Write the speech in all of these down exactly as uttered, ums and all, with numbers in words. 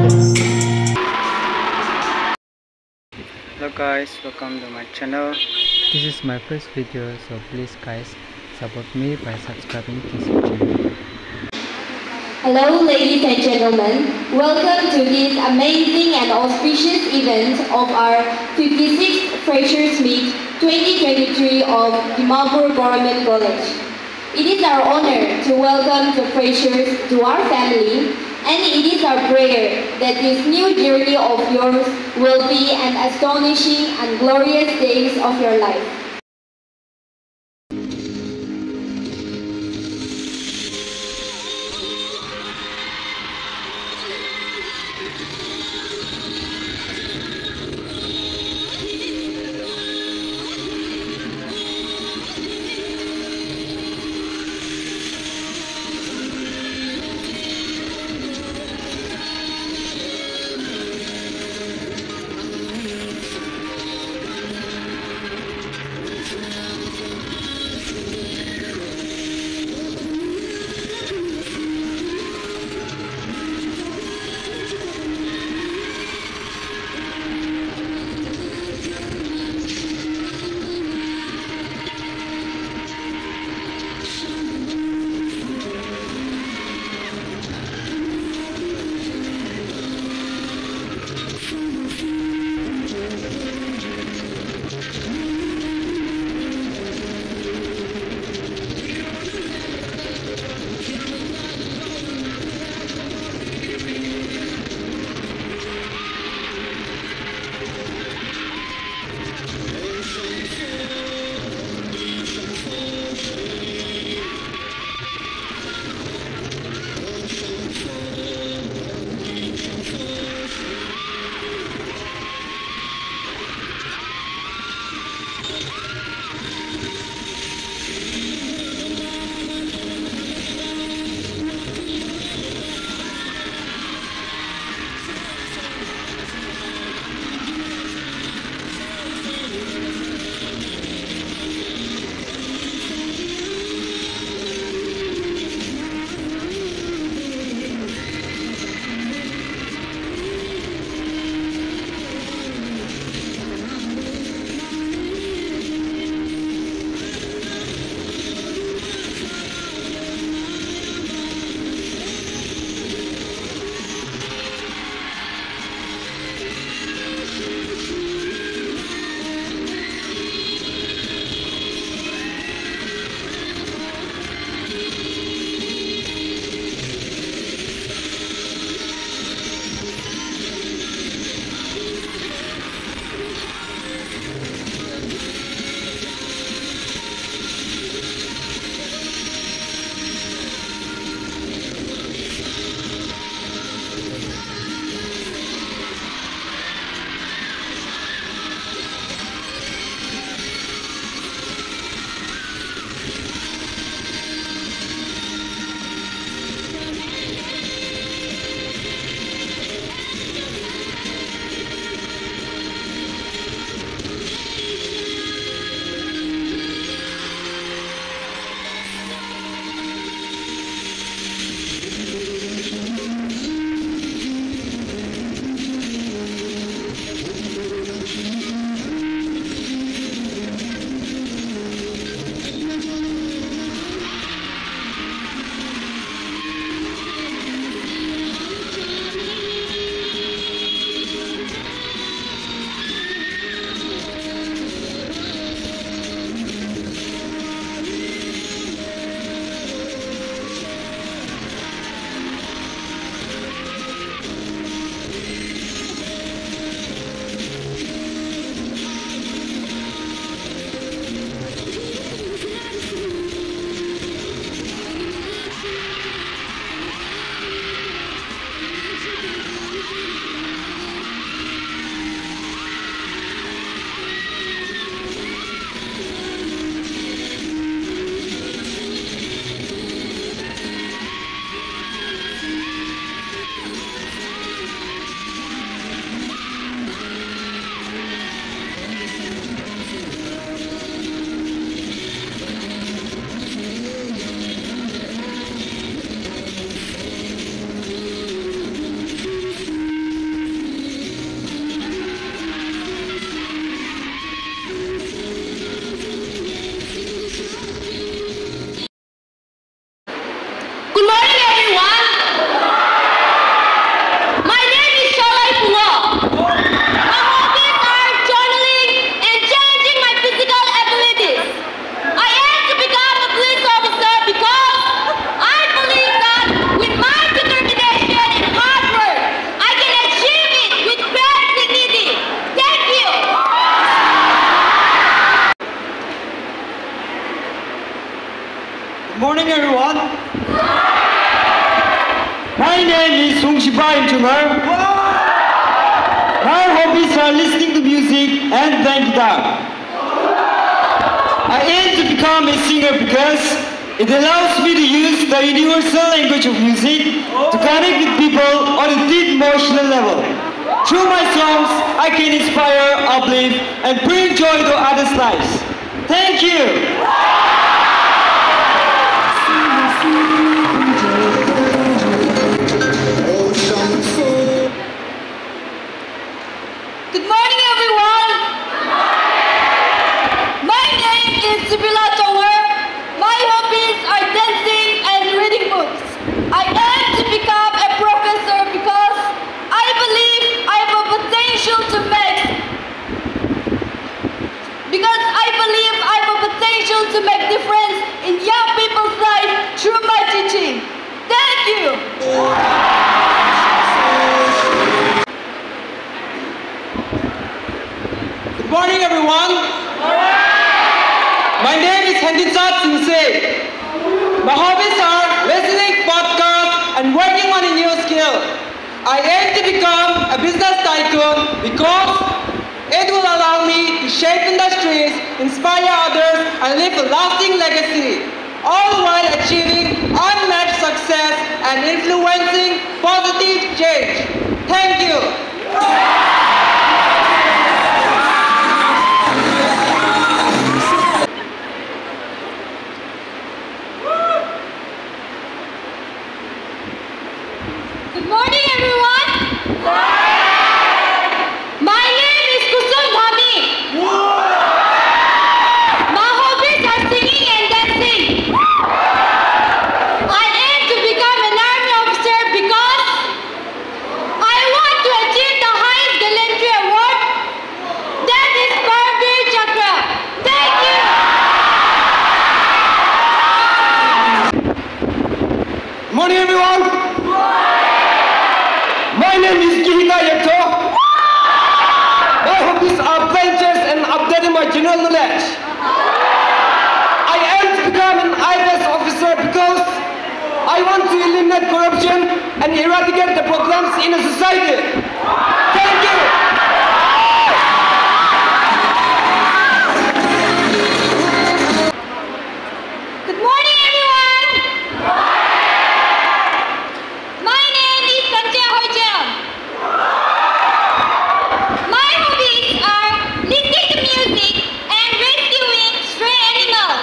Hello guys, welcome to my channel. This is my first video, so please guys support me by subscribing this channel. Hello ladies and gentlemen, welcome to this amazing and auspicious event of our fifty-sixth Freshers Meet twenty twenty-three of Dimapur Government College. It is our honor to welcome the freshers to our family, and it is our prayer that this new journey of yours will be an astonishing and glorious days of your life. name is Hongshiba Imchumar. My hobbies are listening to music and playing guitar. I aim to become a singer because it allows me to use the universal language of music to connect with people on a deep emotional level. Through my songs, I can inspire, uplift, and bring joy to others' lives. Thank you! Good morning, everyone! My name is Sibila Tower. My hobbies are dancing and reading books. I aim to become a professor because I believe I have a potential to make because I believe I have a potential to make difference in young people's lives through my teaching. Thank you! Good morning, everyone. My name is Henditsat Singse. My hobbies are listening podcasts and working on a new skill. I aim to become a business tycoon because it will allow me to shape industries, inspire others, and leave a lasting legacy, all while achieving unmatched success and influencing positive change. Thank you. Good morning, everyone. My name is Kusum Dhami. My hobbies are singing and dancing. I aim to become an army officer because I want to achieve the highest gallantry award, that is Paramveer Chakra. Thank you. Good morning, everyone. My name is Gihita Yekto. My hobbies are playing chess and updating my general knowledge. I aim to become an I A S officer because I want to eliminate corruption and eradicate the problems in a society. Thank you. Good morning, everyone. My name is Sanjay Hojam. My hobbies are listening to music and rescuing stray animals.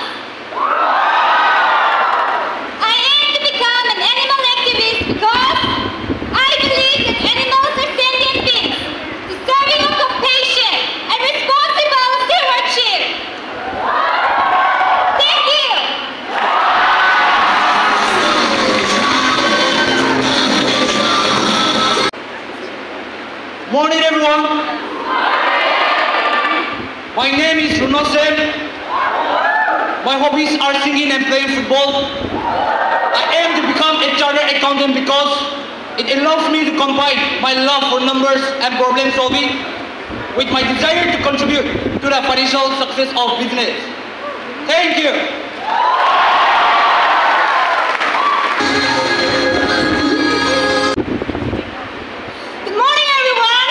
I aim to become an animal activist because I believe that animals are sentient beings, deserving of compassion and responsible stewardship. Thank you. Morning, everyone. My name is Runo Sen. My hobbies are singing and playing football. I aim to become a chartered accountant because it allows me to combine my love for numbers and problem solving with my desire to contribute to the financial success of business. Thank you. Good morning, everyone.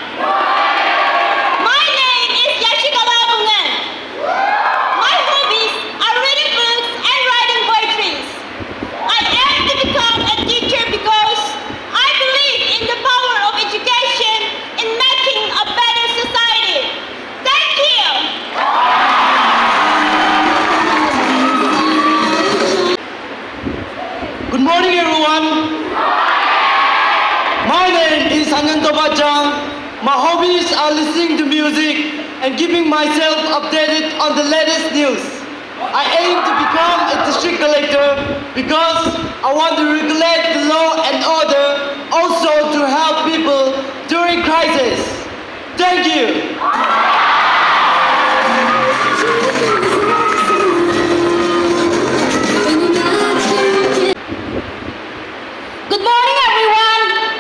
My name is Yashikala Bungan. My hobbies are reading books and writing poetry. I aim to become a teacher because I believe in the power of education in making a better society. Thank you. Good morning, everyone. My name is Ananto Bachang. My hobbies are listening to music and keeping myself updated on the latest news. I aim to become a district collector because I want to regulate the law and order, also to help people during crisis. Thank you. Good morning, everyone.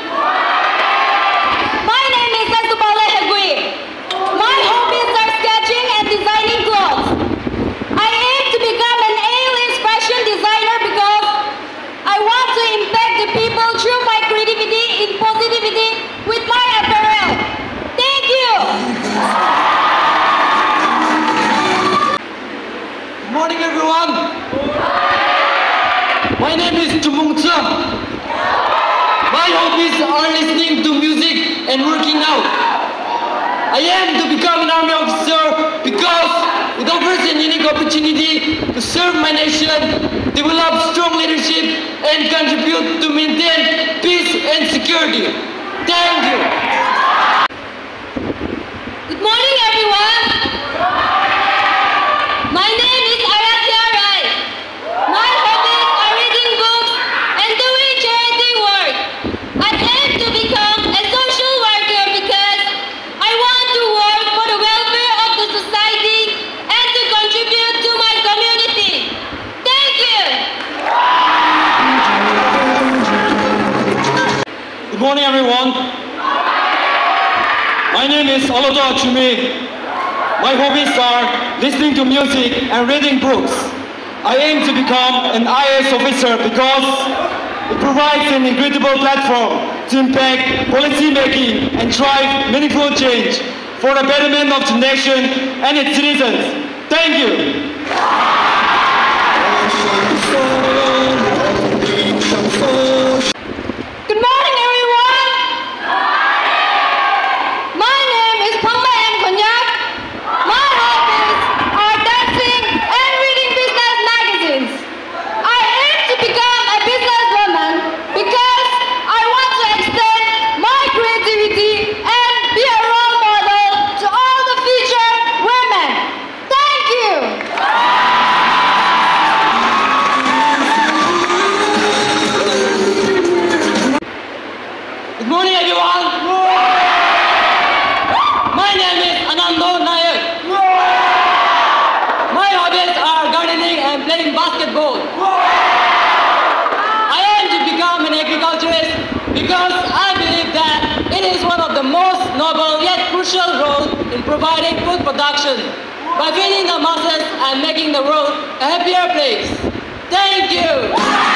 My name is Asubale Hagui. My hobbies are sketching and designing clothes. I aim to become an A-list fashion designer because I want to impact the people through my spreading positivity with my apparel. Thank you! Good morning, everyone. My name is Chu Mung Tse. My hobbies are listening to music and working out. I aim to become an army officer because it offers a unique opportunity to serve my nation, develop strong leadership, and contribute to maintain peace and security. Thank you. Good morning, everyone. My name is Aratya Rai. My hobbies are reading books and doing charity work. I aim to become a social worker because I want to work for the welfare of the society and to contribute to my community. Thank you. Good morning, everyone. My name is Olodo Achumi. My hobbies are listening to music and reading books. I aim to become an I A S officer because it provides an incredible platform to impact policy making and drive meaningful change for the betterment of the nation and its citizens. Thank you. Good morning, everyone. My name is Pangma M. Konyak. My hobbies are dancing and reading business magazines. I aim to become a businesswoman because I want to extend my creativity and be a role model to all the future women. Thank you. Good morning, everyone. My name is Anando Nayak. My hobbies are gardening and playing basketball. I aim to become an agriculturist because I believe that it is one of the most noble yet crucial roles in providing food production by feeding the masses and making the world a happier place. Thank you.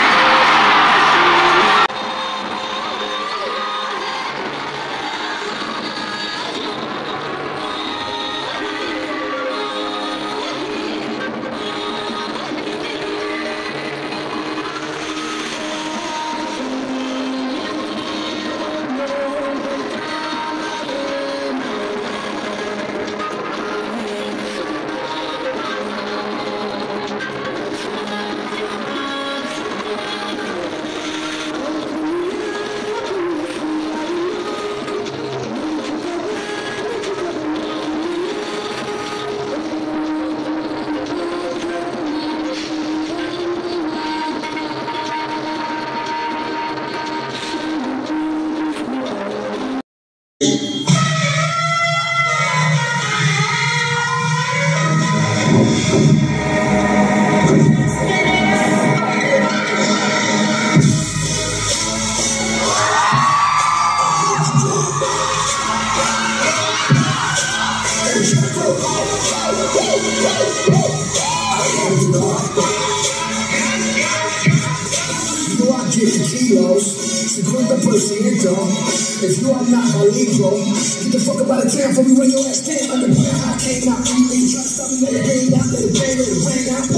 If you are not my Libro, get the fuck up out of town for me when your ass came. Understand how I came out. You ain't trying to stop me, let it rain out, let it rain, let it rain out.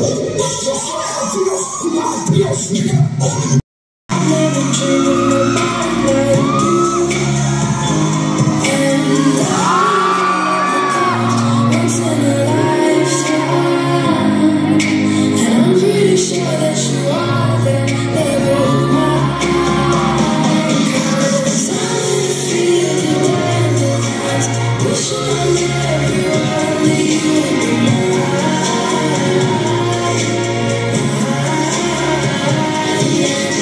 I'm never dreaming nobody like you. And I once in a lifetime. And I'm pretty sure that you are there, there with mine. Yeah.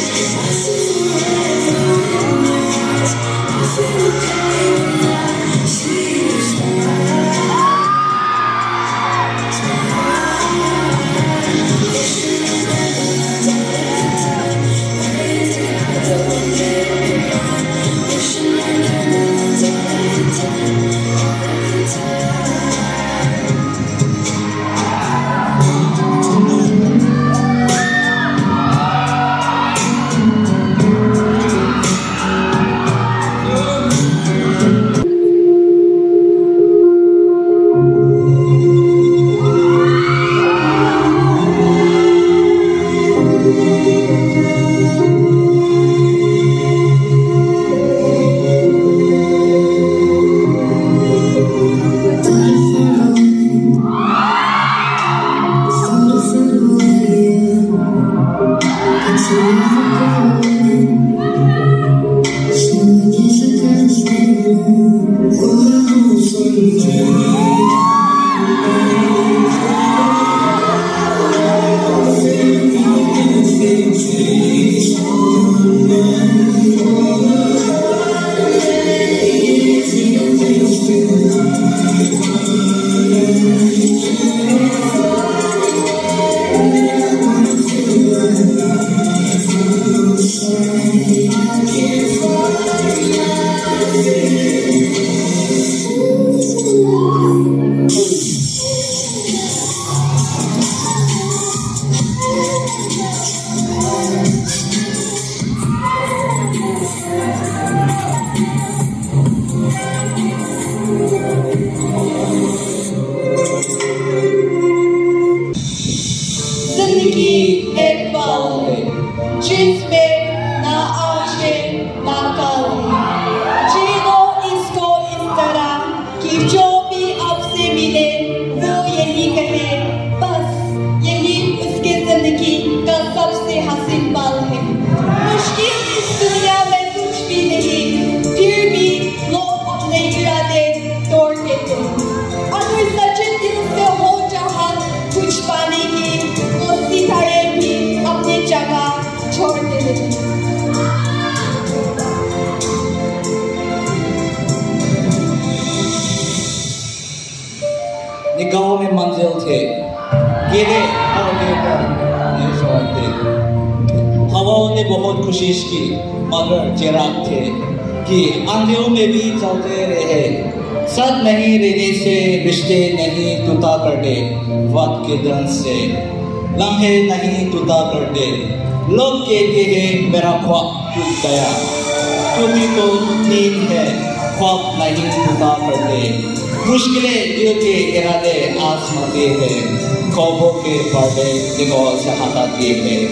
मेरे होने का ये सवाल थे। हवाओं ने बहुत कोशिश की मगर चिराग थे कि आंधियों में भी चलते रहे। साथ नहीं रहने से रिश्ते नहीं टूटा कर दे, वक्त के दन से लम्हे नहीं टूटा कर दे। लोग कहते हैं मेरा ख्वाब टूट गया, टूटी तो नींद है, ख्वाब नहीं टूटा कर दे। मुश्किलें दिल के इरादे आजमाते हैं, ख्वाबों के पर्दे दिगों से हटाते हैं।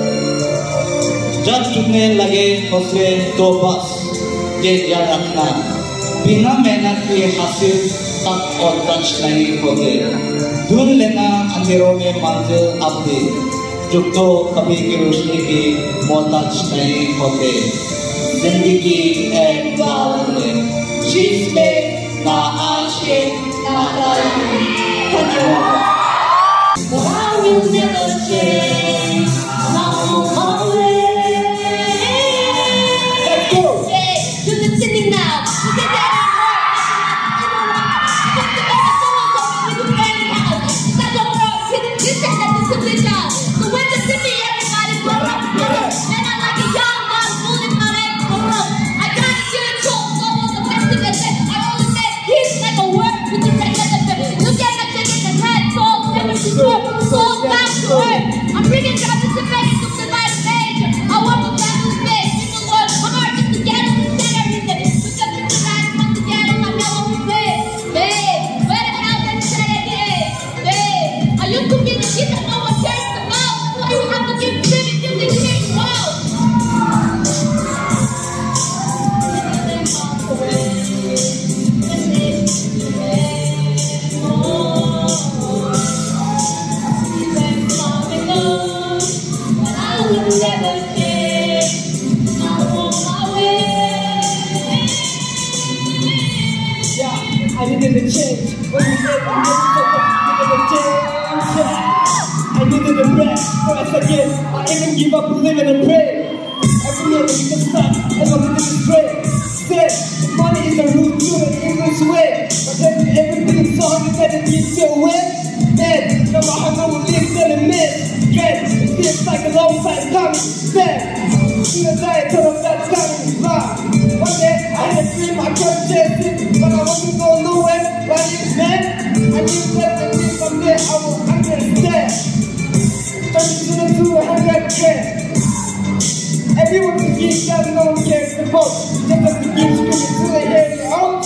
जब टूटने लगे हौसले तो बस ये याद रखना, बिना मेहनत के हासिल तक और टच नहीं होते। ढूंढ लेना अंधेरों में मंजिल अपनी, जो तो कभी की रोशनी की मोहताज नहीं होते। जिंदगी एक बार है जिसमें ना आशिक ना धन्यवाद। But I will never change. I'm on my way. Let's go. Hey, do the singing now. You get that in so when the city, everybody put up, put up. And I'm like a young man fooling my leg, put up. I gotta get a talk, so on the best of it. I only say he's like a word with the rest of the bit. Look at the chicken and head, so never to swerve, so back to earth. I'm bringing down the debate, took the light of age. I want to back to space, in the world, I'm hard just to get on the center, is it? Because it's the right from the ghetto, I'm never with it. Babe, where the hell did you say it is? Babe, I used to be the kid that no one cares about. Why you have to give credit to the king? Wow. I needed a change. When you said I needed a change, I needed a breath. For a second, I even give up living and pray. Every year we can start, and I'm living this way. Said, money is a root to an English way. But then everything is so hard that it gets your way. Then, no matter how we live, then it miss. Yes, it feels like a long time coming. Then, see the day, turn off that time, blah. One day, I had a dream, I couldn't chase it, but I wasn't going nowhere. Why you man? I knew that I knew from there I will understand. Turn to the two hundred grand. Everyone can get down, no one cares the vote. Just have to keep screaming till they hear it out.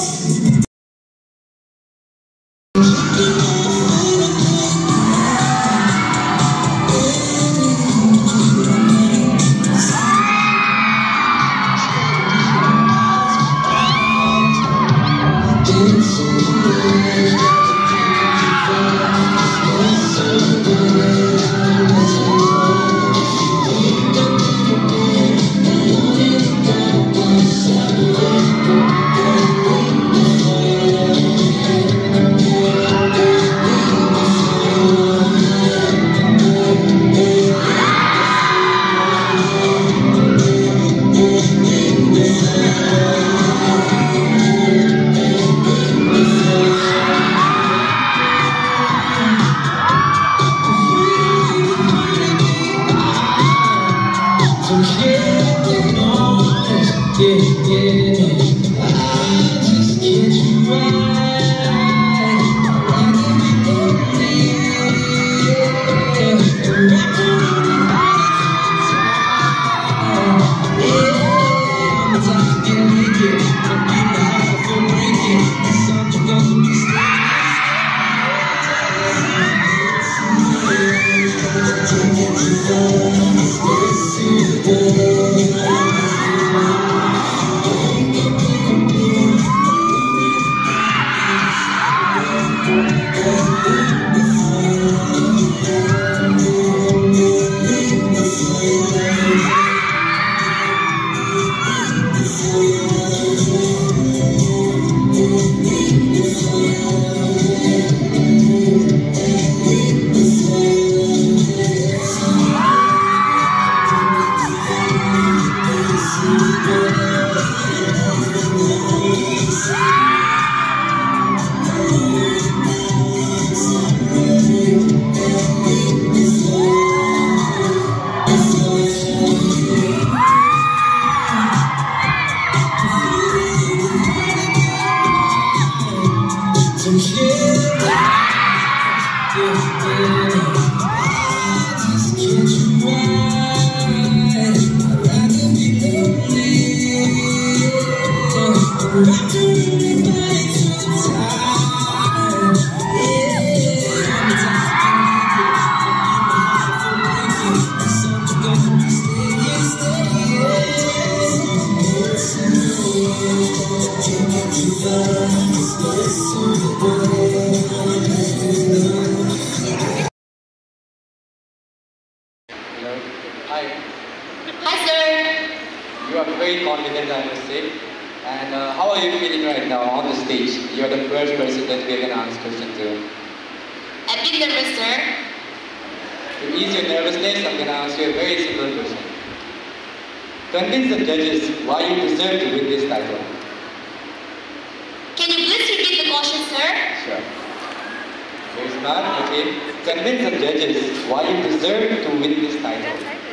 very confident, I must say. And uh, how are you feeling right now on the stage? You're the first person that we're going to ask question to. A bit nervous, sir. To ease your nervousness, I'm going to ask you a very simple question. Convince the judges why you deserve to win this title. Can you please repeat the question, sir? Sure. Very smart, okay. Convince the judges why you deserve to win this title.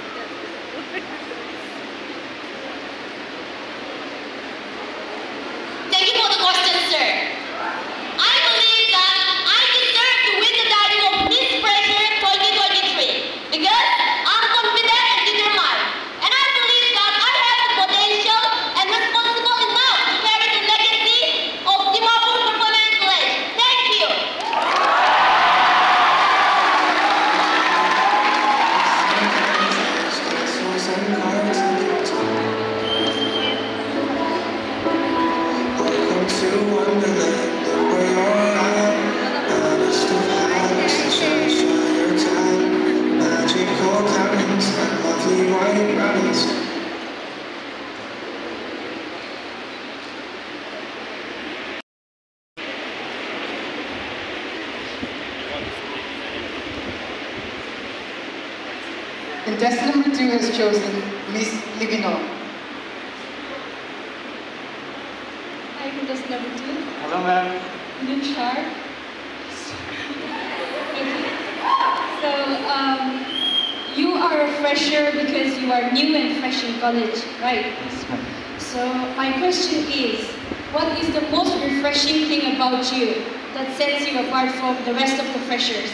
Thank you for the question, sir. I believe that I deserve to win the title of Miss Fresher twenty twenty-three because I'm confident and determined. And I believe that I have the potential and responsible enough to carry the legacy of Dimapur Performance College. Thank you. Contestant number two has chosen Miss Livino. Hi, contestant number two. Hello, ma'am. Look sharp. So, um, you are a fresher because you are new and fresh in college, right? Yes, ma'am. So, my question is, what is the most refreshing thing about you that sets you apart from the rest of the freshers?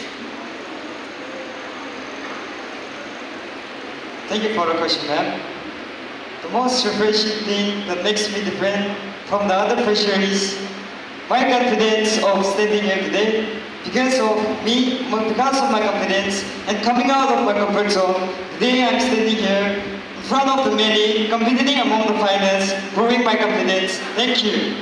Thank you for the question, ma'am. The most refreshing thing that makes me different from the other freshers is my confidence of standing here today. Because of me, because of my confidence and coming out of my comfort zone, today I'm standing here in front of the many, competing among the finalists, proving my confidence. Thank you.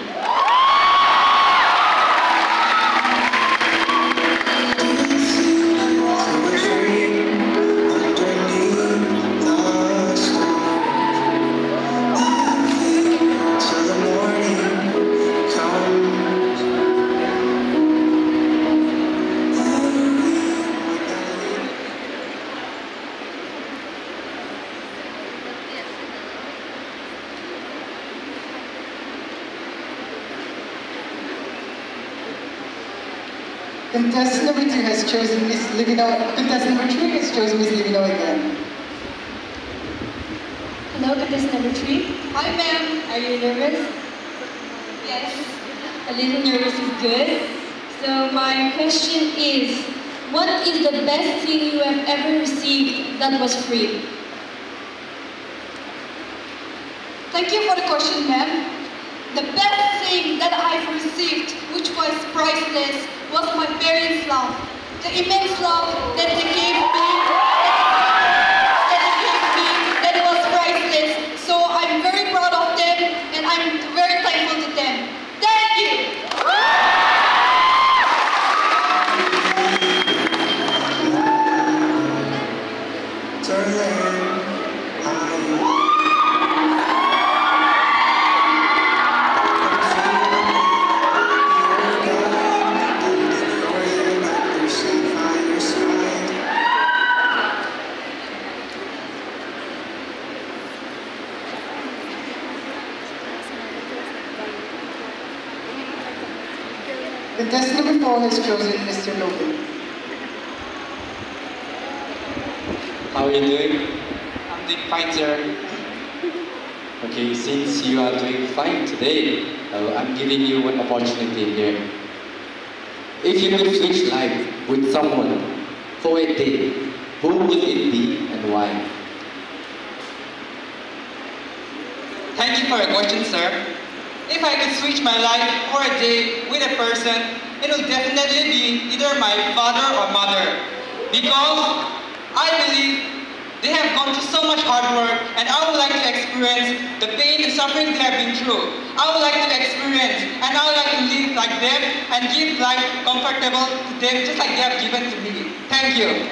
Contestant number two has chosen Miss Livino. Contestant number three has chosen Miss Livino again. Hello, contestant number three. Hi, ma'am. Are you nervous? Yes. A little nervous is good. So my question is, what is the best thing you have ever received that was free? Thank you for the question, ma'am. The best thing that I've received, which was priceless, was my parents' love. The immense love that they gave me, that they gave me, that was priceless. So I'm very proud of them, and I'm very thankful to them. Thank you. Contestant number four has chosen Mister Logan. How are you doing? I'm doing fine, sir. Okay, since you are doing fine today, uh, I'm giving you one opportunity here. If you could switch life with someone for a day, who would it be and why? Thank you for your question, sir. If I could switch my life for a day with a person, it will definitely be either my father or mother. Because I believe they have gone through so much hard work, and I would like to experience the pain and suffering they have been through. I would like to experience, and I would like to live like them and give life comfortable to them just like they have given to me. Thank you.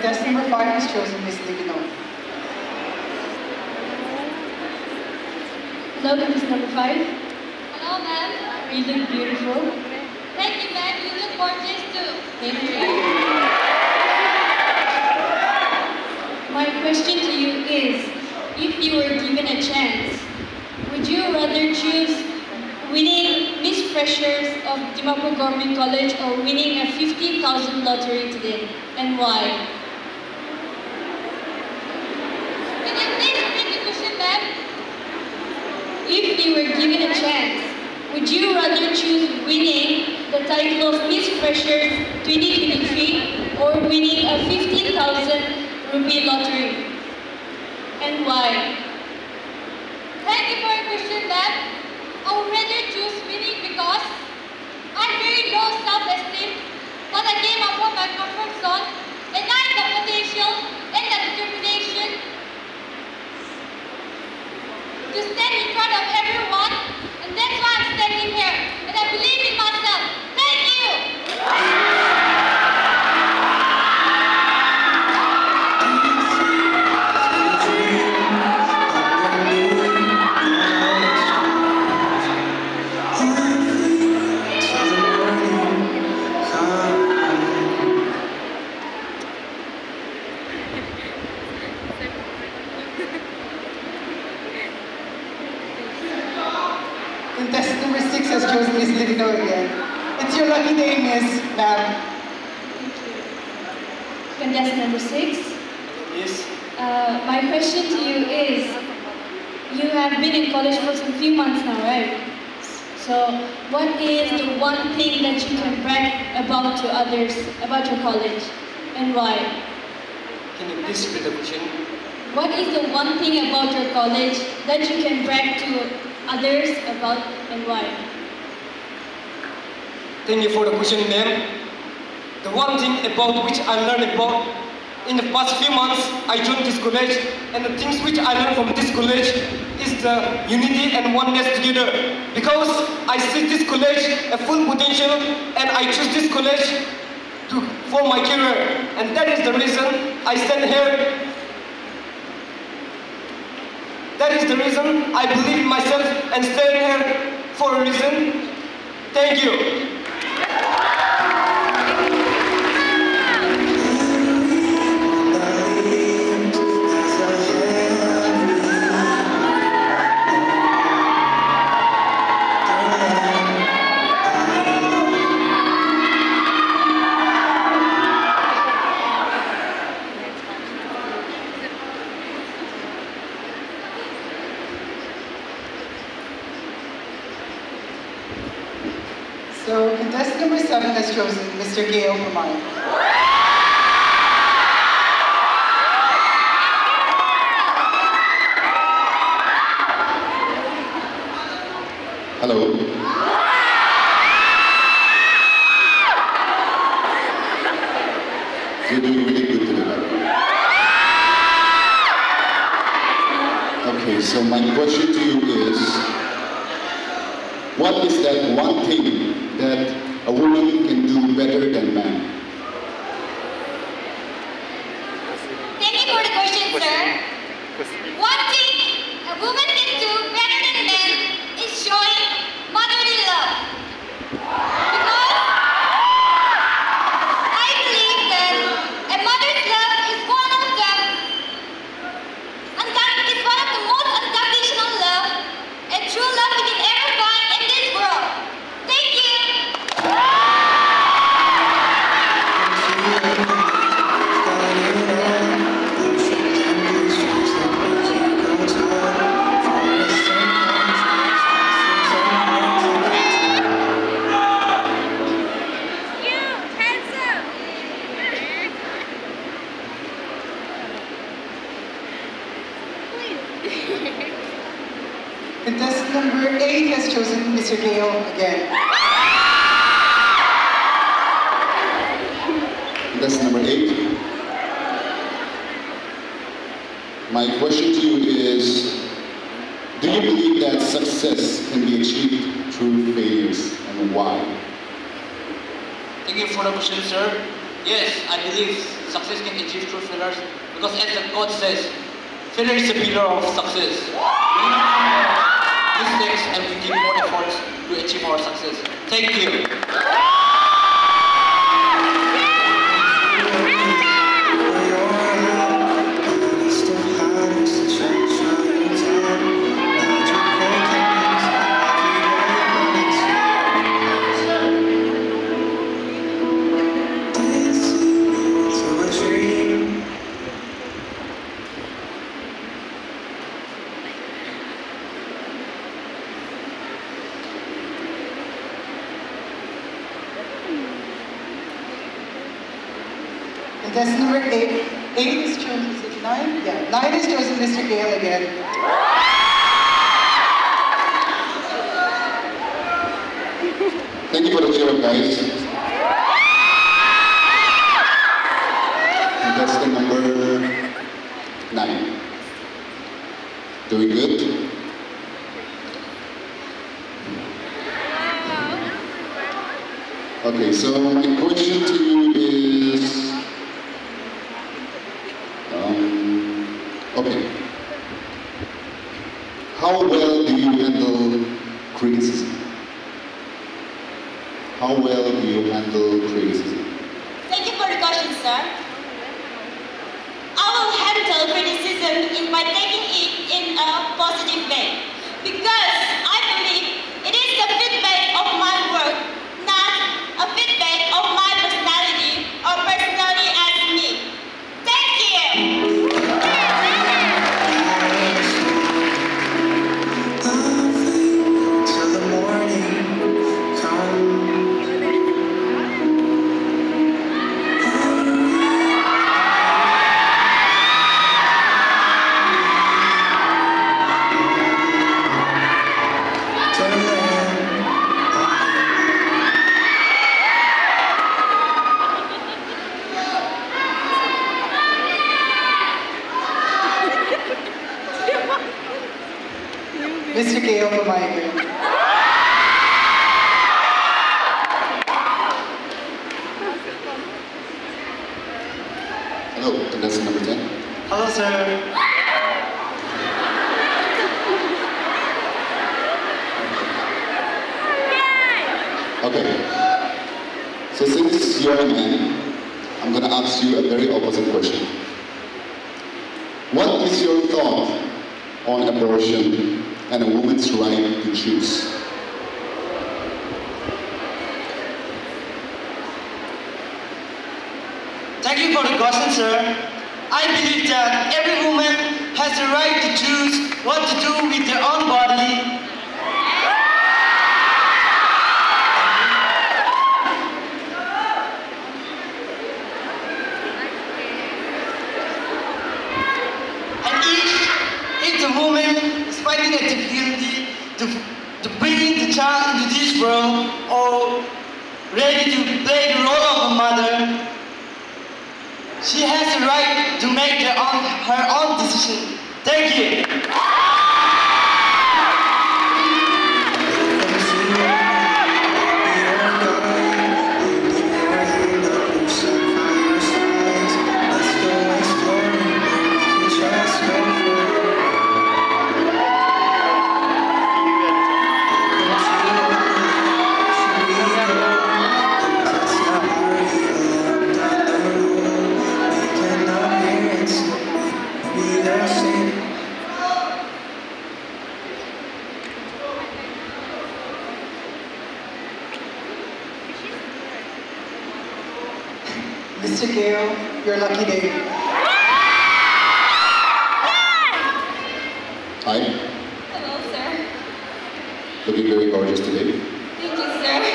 contestant number five has chosen Miss Livino. Hello, contestant number five. Hello, ma'am. You look beautiful. Thank you, ma'am. You look gorgeous too. Thank you. My question to you is, if you were given a chance, would you rather choose winning Miss Freshers of Dimapur Government College or winning a fifty thousand lottery today? And why? Can you please repeat the question, ma'am? If you were given a chance, would you rather choose winning the title of Miss Freshers twenty twenty-three or winning a fifty thousand rupee lottery? And why? Thank you for your question, ma'am. I would rather choose winning because I have very low self-esteem, but I came up from my comfort zone and I have the potential and the determination to stand in front of everyone, and that's why I'm standing here, and I believe in myself. Thank you! Contestant number six has chosen Miss Livino again. It's your lucky day, Miss, ma'am. Contestant number six. Yes. Uh, my question to you is, you have been in college for some few months now, right? So, what is the one thing that you can brag about to others about your college, and why? Can you please repeat the question? What is the one thing about your college that you can brag to others about, and why? Thank you for the question, ma'am. The one thing about which I learned about in the past few months, I joined this college, and the things which I learned from this college is the unity and oneness together. Because I see this college a full potential, and I choose this college to for my career, and that is the reason I stand here. That is the reason I believe in myself and stand here for a reason. Thank you. So, contestant number seven has chosen Mister Gail Pamay. Hello. You're doing really good today. Okay, so my question to you is, what is that one thing that a woman can do better than man? Thank you for the question, sir. One thing a woman can do better than men is showing motherly love. Because I believe that a mother's love is one of the is one of the most unconditional love and true love we can ever find in this world. Thank you. Contestant number eight has chosen Mister Gail again. That's number eight. My question to you is, do you believe that success can be achieved through failures, and why? Thank you for the question, sir. Yes, I believe success can achieve through failures, because as the quote says, failure is a pillar of success. We learn from mistakes and we give more efforts to achieve our success. Thank you. Contestant number eight. Eight is chosen. Is it nine? Yeah, nine is chosen Mister Gale again. Thank you for the cheer up, guys. Contestant number nine. Doing good? Okay, so my question to you is, um, okay, how well do you handle criticism? How well do you handle criticism? Thank you for the question, sir. I will handle criticism in by taking it in a positive way, because I believe it is the feedback of my work, not a feedback of my personality or personality as me. Thank you. Till the morning comes. Mister Gale Pamayagan. Hello, contestant number ten. Hello, sir. Okay. So since you're a man, I'm going to ask you a very opposite question. What is your thought on abortion and a woman's right to choose? Thank you for the question, sir. I believe that every woman has the right to choose what to do with their own body. And if, if the woman is finding a difficulty to, to bring the child into this world or ready to play the role of a mother, she has the right to make her own, her own decision. Thank you. Mister Gale, your lucky day. Hi, Hello, sir. looking very gorgeous today. Thank you, sir.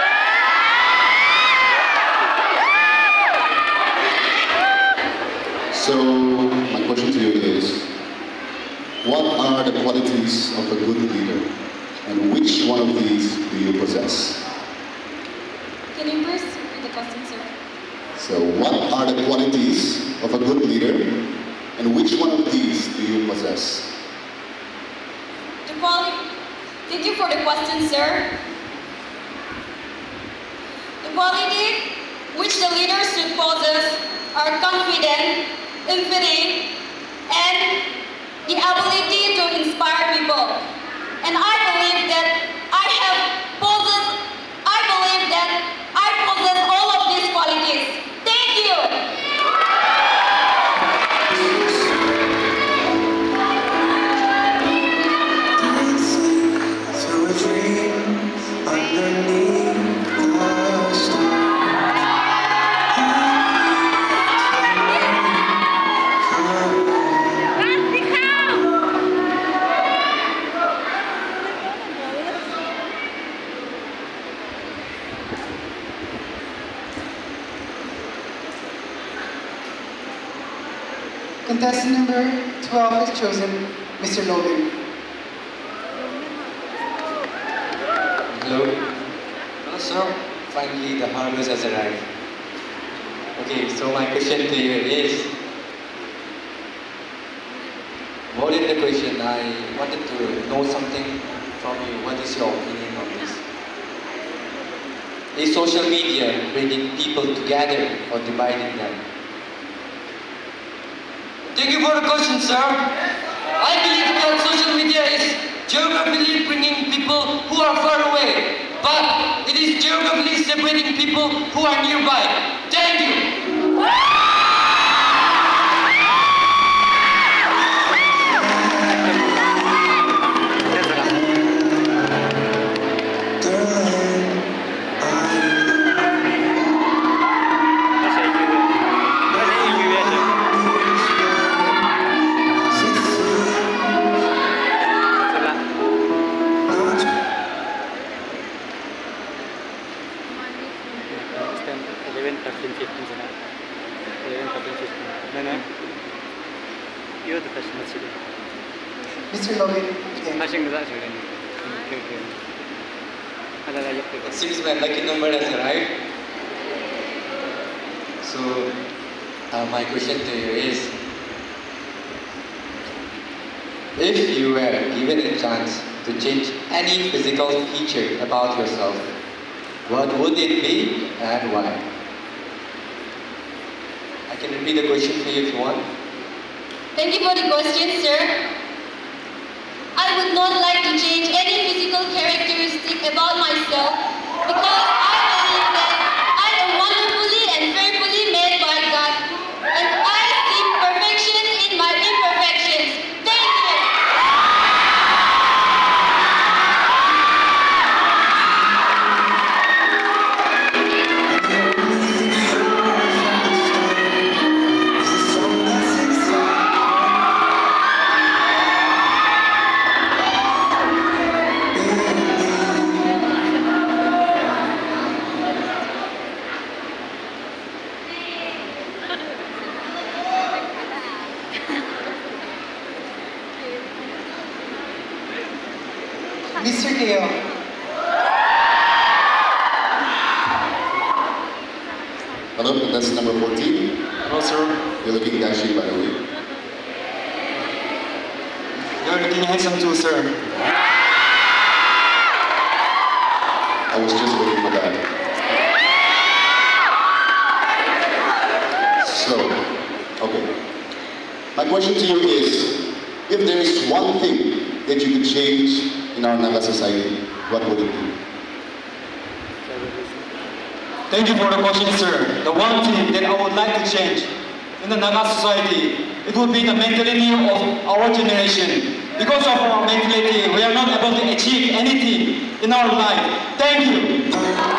So my question to you is, what are the qualities of a good leader, and which one of these do you possess? Can you first repeat the question, sir? So what are the qualities of a good leader, and which one of these do you possess? The quality. Thank you for the question, sir. The quality which the leader should possess are confident, infinite, and the ability to inspire people. And I believe that I have possess, I believe that I possess all of these qualities. Thank you. Contestant number twelve is chosen, Mister Logan. Hello. Hello, sir. Finally, the harvest has arrived. Okay, so my question to you is, more than the question, I wanted to know something from you. What is your opinion on this? Is social media bringing people together or dividing them? Thank you for the question, sir. I believe that social media is geographically bringing people who are far away, but it is geographically separating people who are nearby. Thank you. eleven, thirteen, fifteen sana. eleven, thirteen, fifteen. No, no. You're the first one. Mister Logan. Passing the last one. Okay, okay. It seems my lucky number has arrived. So, uh, my question to you is, if you were given a chance to change any physical feature about yourself, what would it be and why? I can repeat the question for you if you want. Thank you for the question, sir. I would not like to change any physical characteristic about myself because I believe that I am wonderfully and fearfully made by God, and I see perfection in my imperfections. Thank you. Mister Leo. Hello, contestant number fourteen. Hello, sir. You're looking dashing, by the way. You're looking handsome too, sir. I was just waiting for that. So, okay. My question to you is, if there is one thing that you could change in our Naga society, what would it be? Thank you for the question, sir. The one thing that I would like to change in the Naga society, it would be the mentality of our generation. Because of our mentality, we are not able to achieve anything in our life. Thank you.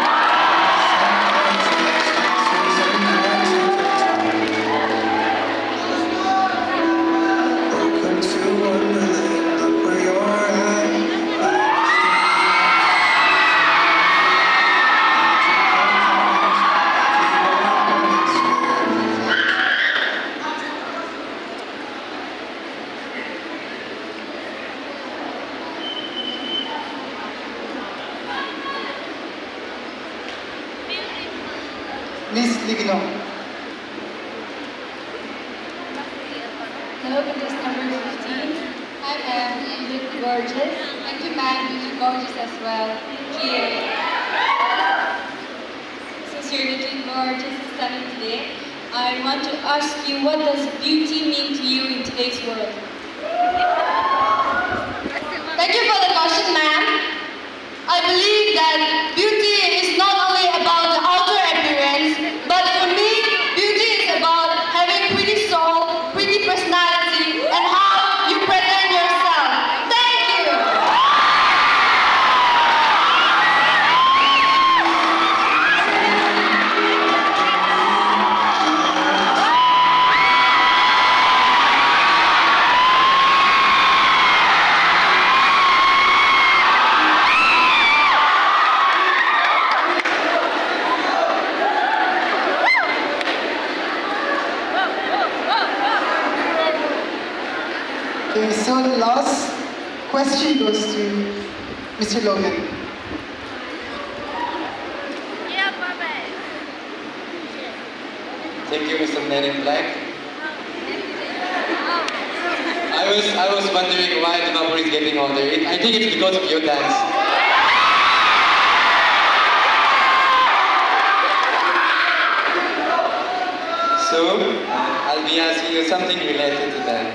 Miss Ligno. Hello, contestant number fifteen. Hi, ma'am. You look gorgeous. Thank you, ma'am. You look gorgeous as well. Thank you. Since you're looking gorgeous and stunning today, I want to ask you, what does beauty mean to you in today's world? Thank you for the question, ma'am. I believe that beauty is not only about the outer appearance, but for me, beauty is about having pretty soul, pretty personality, and how you present yourself. Thank you. Okay, so the last question goes to Mister Logan. Thank you, Mister Man in Black. I was I was wondering why the number is getting older. It, I think it's because of your dance. So uh, I'll be asking you something related to that.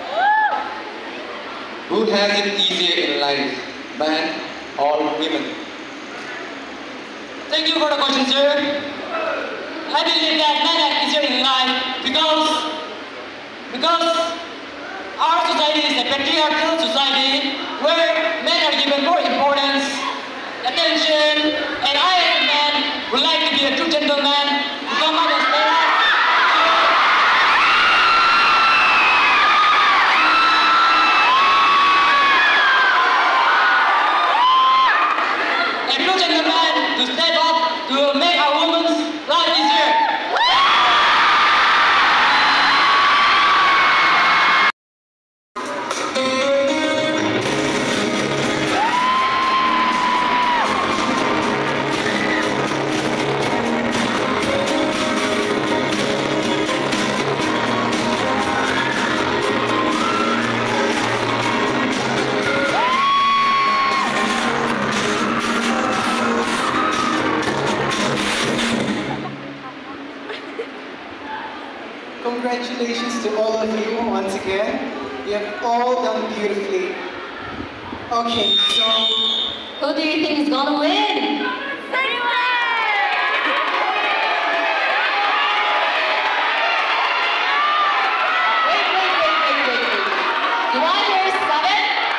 Who has it easier in life, man or women? Thank you for the question, sir. I believe that men are easier in life because, because our society is a patriarchal society where men are given more importance, attention, and I as a man would like to be a true gentleman to come out and stand up. A true gentleman to step up to make our woman's life easier. Congratulations to all of you once again. You have all done beautifully. Okay, so Who do you think is gonna win? Wait, wait, wait, wait, wait, wait. You want to hear seven?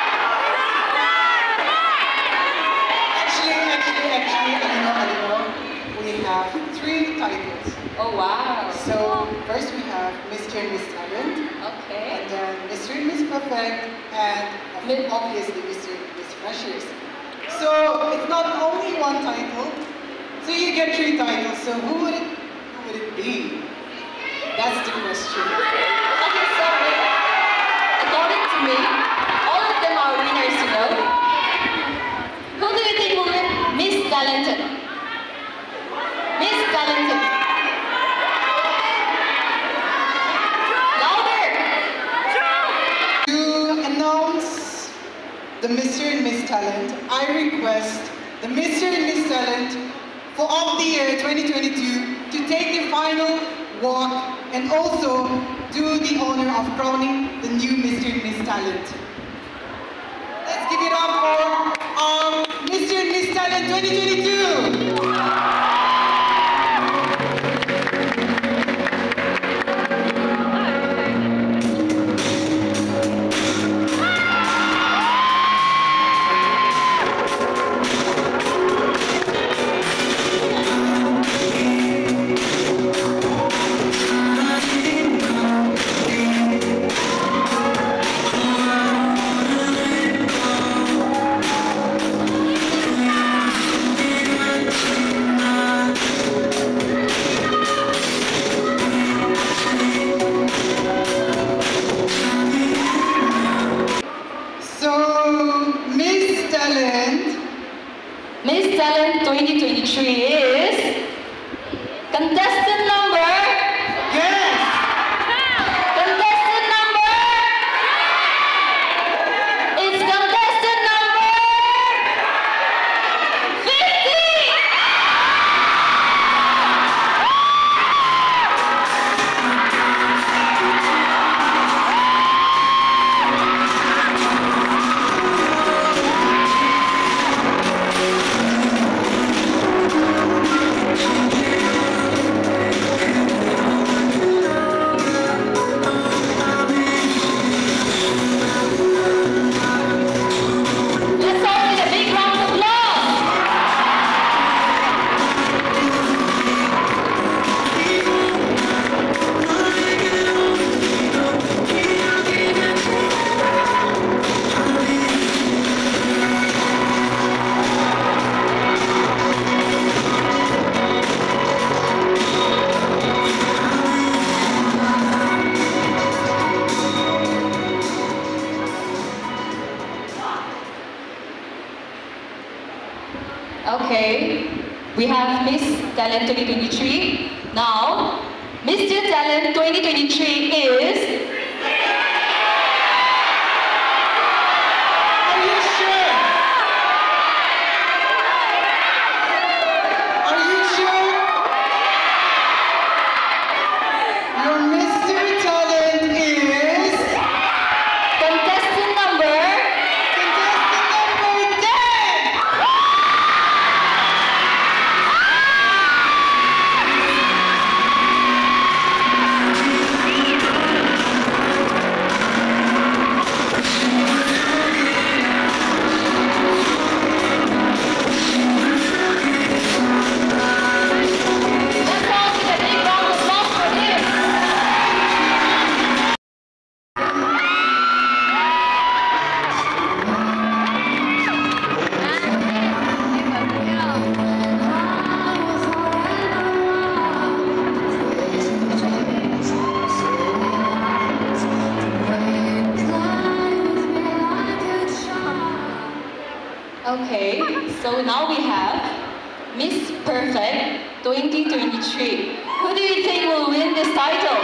actually, actually, actually, Alino, Alino, we have three titles. Oh wow. So first we have Mister and Miss Talent, Okay. and then Mister and Miss Perfect, and obviously Mister and Miss Freshers. So it's not only one title, so you get three titles. So who would it, who would it be? That's the question. Okay, so according to me, all of them are winners, you know. Who do you think will win? Miss Talented. Miss Talented. Louder. To announce the Mister and Miss Talent, I request the Mister and Miss Talent for of the year twenty twenty-two to take the final walk and also do the honor of crowning the new Mister and Miss Talent. Let's give it up for our Mister and Miss Talent twenty twenty-two. Miss Talent twenty twenty-three is contestant number. Yes. Contestant number. It's contestant number fifty. Okay, we have Miss Talent twenty twenty-three. Now, Mister Talent twenty twenty-three is... Are you sure? Are you sure? Your Mister Talent is... Contestant number... Contestant number ten! Let's all give a big round of applause for him. Okay, so now we have Miss Perfect twenty twenty-three. Who do you think will win this title?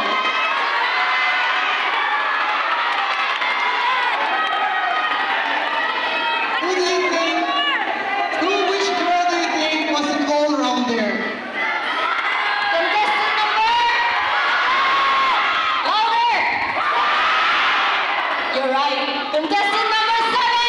Who do you think? Who, which girl do you think was an all-rounder? Contestant number... Louder! You're right. Contestant number seven!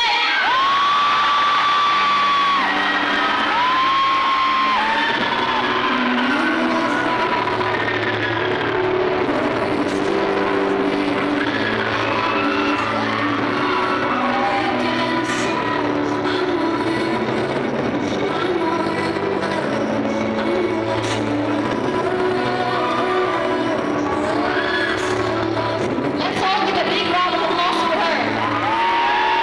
Let's all give a big round of applause for her.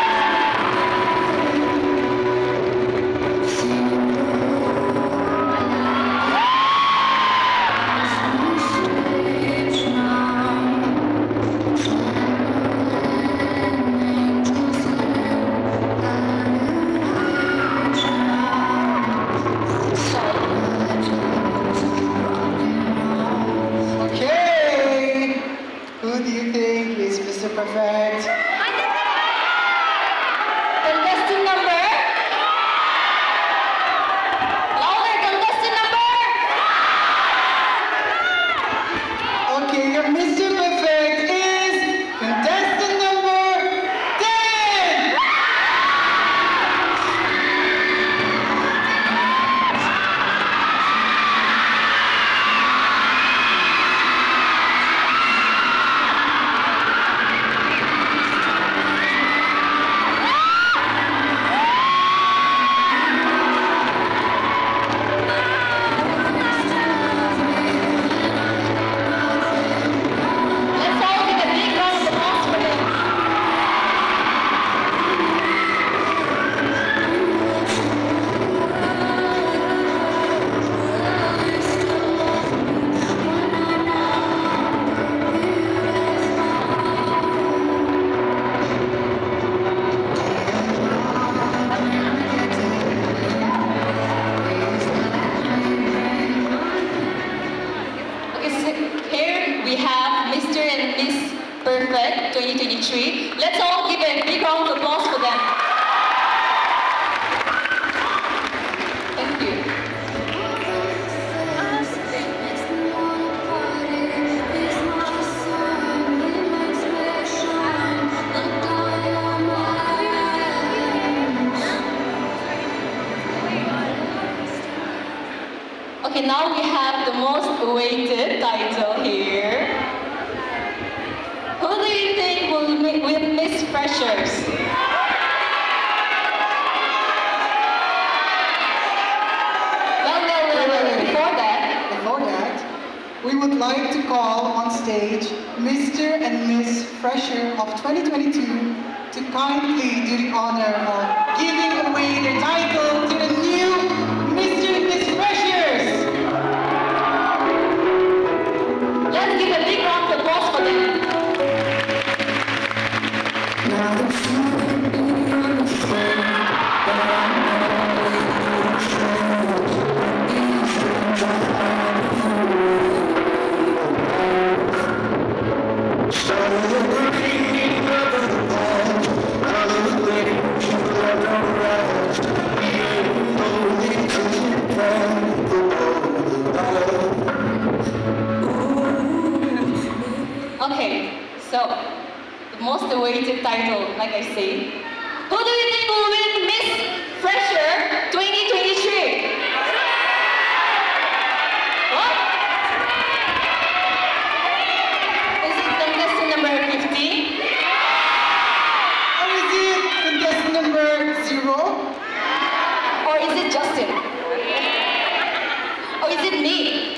Okay. Who do you think is Mister Perfect? Contestant number... Louder, contestant number... Okay, your Mister Perfect is contestant number ten! Let's all give a big round of applause for him. Okay, so here we have Mister and Miss Perfect twenty twenty-three. Let's all give a big round of applause for them. Thank you. Okay, now we have the most awaited title here. Who do you think will mi- win Miss Freshers? Well, well, well, well, before that, Before that, we would like to call on stage Mister and Miss Fresher of twenty twenty-two to kindly do the honor of giving away the title to the new Mister and Miss Freshers! let's give a big round of applause for them. Now the sun is on the floor, but I know you say, who do you think will win Miss Fresher twenty twenty-three? What? Is it contestant number fifteen? Or is it contestant number zero? Or is it Justin? Or is it me?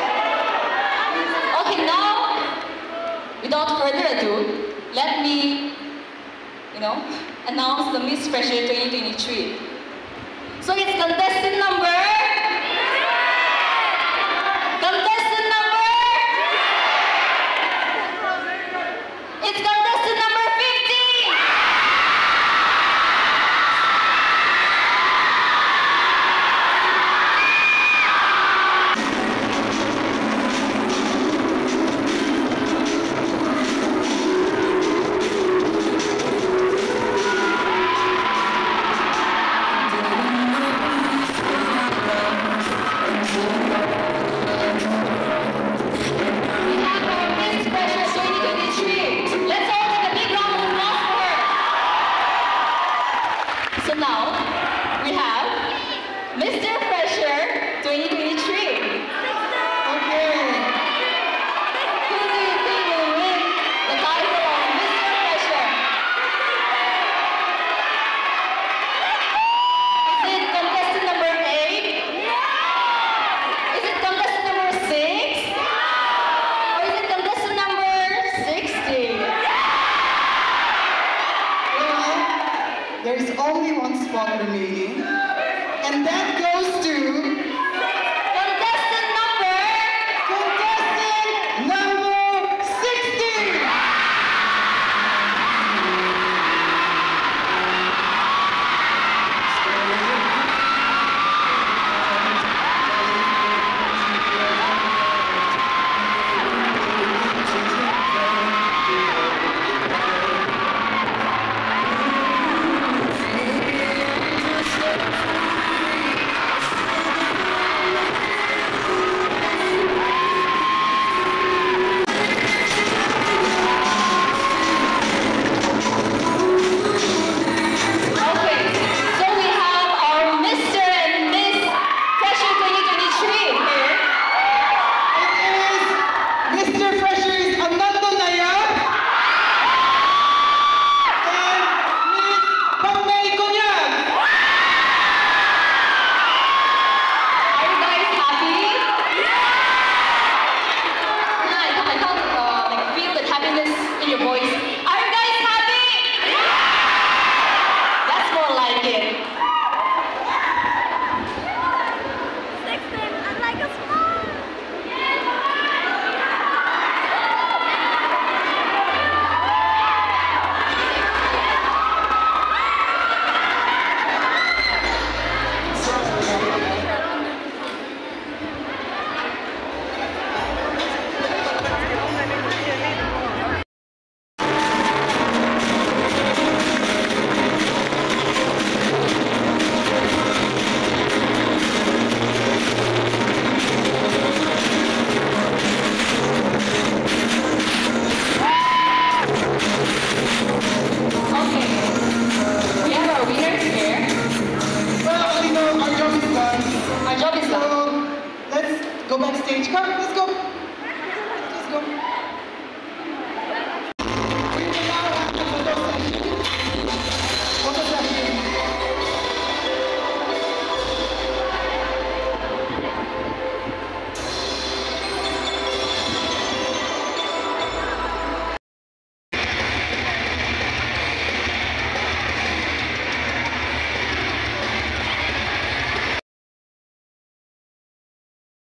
Okay, now, without further ado, let me, you know, announce the Miss Fresher twenty twenty-three. So it's contestant number... Contestant number... It's contestant number fifteen! So now, we have Mister Fresher twenty twenty-three. Okay. Who do you think will win the title of Mister Fresher? Is it contestant number eight? Is it contestant number six? Or is it contestant number sixty? Well, there is only one spot remaining, and that goes to Contestant number... contestant number sixty. Okay, so we have our Mister and Miss Fresher twenty twenty-three here. It is Mister Fresher's Anando Nayar and Miss Pangmay Conyag. Are you guys happy? Yeah, I can't, I can't uh, like feel that happiness in your voice. Are you guys happy? That's more like it. Okay, we have our winners here. Well, you know, our job is done. Our job is done. So let's go backstage. Come, let's go